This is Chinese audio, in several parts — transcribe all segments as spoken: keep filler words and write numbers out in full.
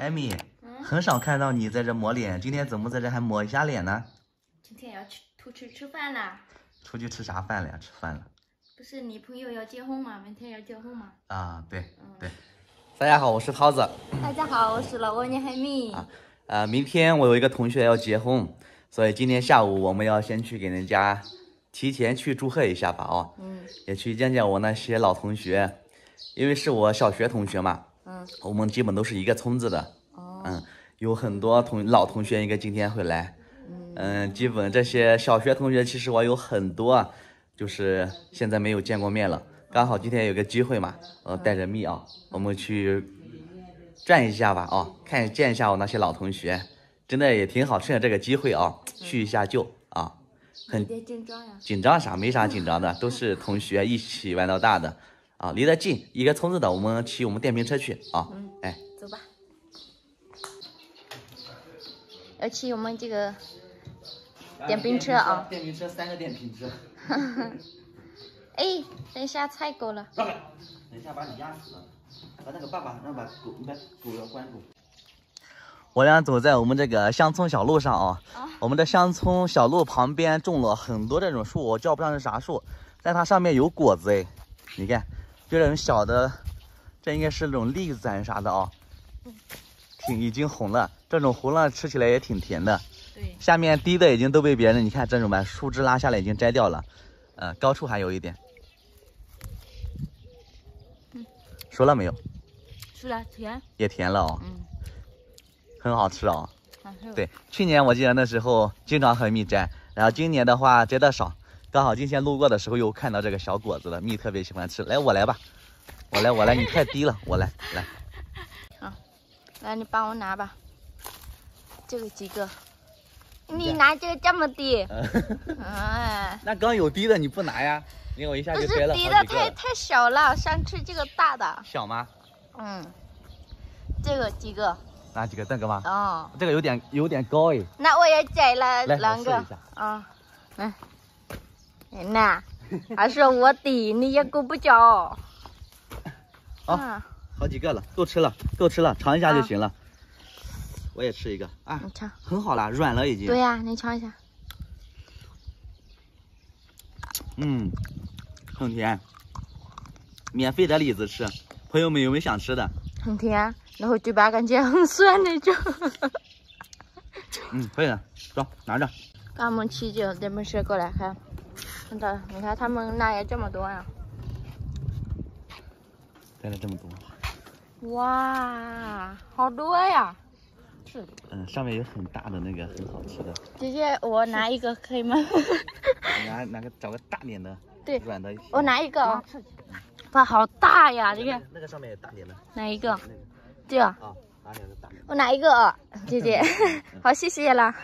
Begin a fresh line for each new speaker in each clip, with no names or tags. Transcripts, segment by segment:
艾米，
嗯，
很少看到你在这抹脸，今天怎么在这还抹一下脸呢？
今天要去出去吃饭啦。
出去吃啥饭了呀？吃饭了。
不是你朋友要结婚吗？明天要结婚吗？
啊，对，
嗯，
对。大家好，我是涛子。
大家好，我是老蜗牛海米。
啊，呃，明天我有一个同学要结婚，所以今天下午我们要先去给人家提前去祝贺一下吧，哦，
嗯，
也去见见我那些老同学，因为是我小学同学嘛，
嗯，
我们基本都是一个村子的，
哦，
嗯，有很多同老同学应该今天会来，嗯，基本这些小学同学其实我有很多，就是现在没有见过面了，刚好今天有个机会嘛，呃，带着蜜啊，我们去转一下吧，哦，看见一下我那些老同学，真的也挺好，趁着这个机会啊，叙一下旧啊，很
有点紧张呀。
紧张啥？没啥紧张的，都是同学一起玩到大的啊，离得近，一个村子的，我们骑我们电瓶车去啊，
嗯，
哎，
走吧。要骑我们这个电瓶车啊。
电瓶车三个电瓶车。
哎，等一下踩狗了。
等一下把你压死了，把那个爸爸让把狗，你把狗要关住。我俩走在我们这个乡村小路上啊，
啊，
我们的乡村小路旁边种了很多这种树，我叫不上是啥树，但它上面有果子哎，你看，就这种小的，这应该是那种栗子还是啥的啊，挺已经红了，这种红了吃起来也挺甜的。
对，
下面低的已经都被别人，你看这种把树枝拉下来已经摘掉了，呃，高处还有一点。
嗯，
熟了没有？
熟了，甜。
也甜了哦，
嗯，
很好吃哦。
好吃。
对，去年我记得那时候经常和蜜摘，然后今年的话摘的少，刚好今天路过的时候又看到这个小果子了，蜜特别喜欢吃。来，我来吧，我来，我来，你太低了，我来，来。
好，来你帮我拿吧，这个几个。你拿这个这么低，哎，
那刚有低的你不拿呀？因为我一下
不
就是摘了好
低
几个。
的太太小了，想吃这个大的。
小吗？
嗯，这个几个？
拿几个？这个吗？
哦，
这个有点有点高哎。
那我也摘了
来
两个
我试一下
啊。嗯，那还说我低，你也够不着。
啊，好几个了，够吃了，够吃了，尝一下就行了。我也吃一个啊，
你尝。
很好啦，软了已经。
对呀，你尝一下。
嗯，很甜。免费的李子吃，朋友们有没有想吃的？
很甜，然后嘴巴感觉很酸那种。
嗯，可以的，走，拿着。
刚我们骑着电瓶车过来看，看到你看他们那也这么多呀。
带了这么多。
哇，好多呀！是。
嗯，上面有很大的那个很好吃的。
姐姐，我拿一个可以吗？
拿拿个找个大点的，
对，
软的。
我拿一个啊。哇，好大呀！这个。
那个上面也大点的。
哪一个？
那个。
这个。
啊，拿两个大点。
我拿一个啊，姐姐。好，谢谢啦。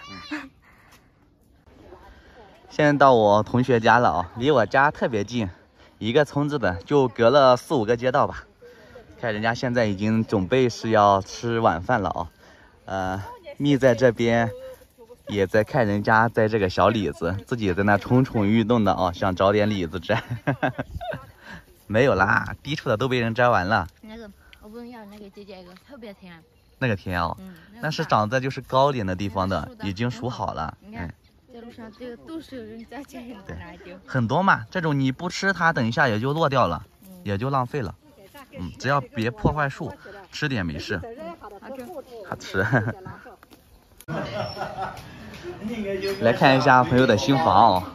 现在到我同学家了啊，离我家特别近，一个村子的，就隔了四五个街道吧。看人家现在已经准备是要吃晚饭了啊，呃，蜜在这边也在看人家摘这个小李子，自己在那蠢蠢欲动的啊，想找点李子摘。没有啦，低处的都被人摘完了。
那个我不要那个姐姐一个，特别甜。
那个甜哦，
嗯，
那是长在就是高点的地方的，已经熟好了。
你看，在路上这个都是有人在摘，拿丢。
很多嘛，这种你不吃它，等一下也就落掉了，也就浪费了。嗯，只要别破坏树，吃点没事。好吃。来看一下朋友的新房哦。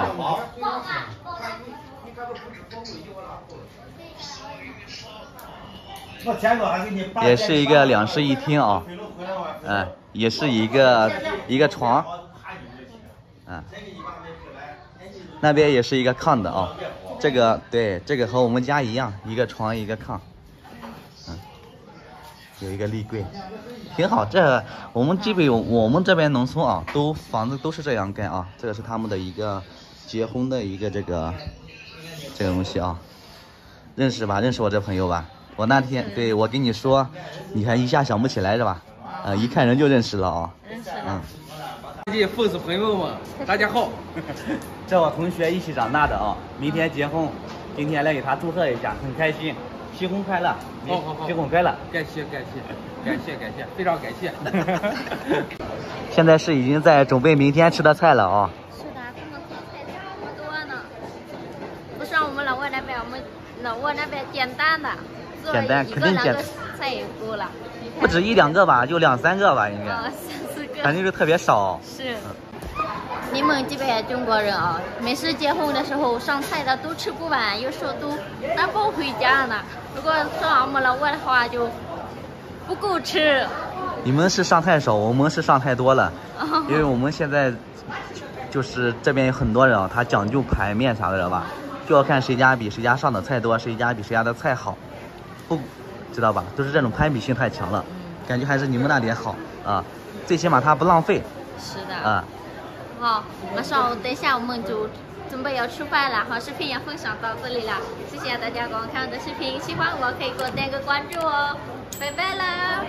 也是一个两室一厅啊，嗯，也是一个一个床，嗯，那边也是一个炕的啊。这个对，这个和我们家一样，一个床一个炕，嗯，有一个立柜，挺好。这我们基本我们这边农村啊，都房子都是这样盖啊。这个是他们的一个结婚的一个这个这个东西啊，认识吧？认识我这朋友吧？我那天对我跟你说，你还一下想不起来是吧？呃，一看人就认识了啊。
认识了。
嗯。
这父子朋友们，大家好。
这我同学一起长大的啊，明天结婚，今天来给他祝贺一下，很开心。 新婚快乐！
好好好，
新婚快乐！
感谢感谢感谢感谢，非常感谢。
现在是已经在准备明天吃的菜了啊。
是的，他们做菜这么多呢，不像我们老挝那边，我们老挝那边简单的，做
简单
一
肯定简
个两个菜也够了。
不止一两个吧，就两三个吧，应该。
啊，三四个。
反正就特别少。
是。你们这边中国人啊，每次结婚的时候上菜的都吃不完，有时候都拿不回家呢。如果上我们老挝的话，就不够吃。
你们是上太少，我们是上太多了，因为我们现在就是这边有很多人啊，他讲究排面啥的，知道吧？就要看谁家比谁家上的菜多，谁家比谁家的菜好，不知道吧？都是这种攀比性太强了，感觉还是你们那里好啊，最起码它不浪费。
是的。
啊。
好，马上等一下我们就准备要吃饭了，好，视频也分享到这里了，谢谢大家观看我的视频，喜欢我可以给我点个关注哦，拜拜了。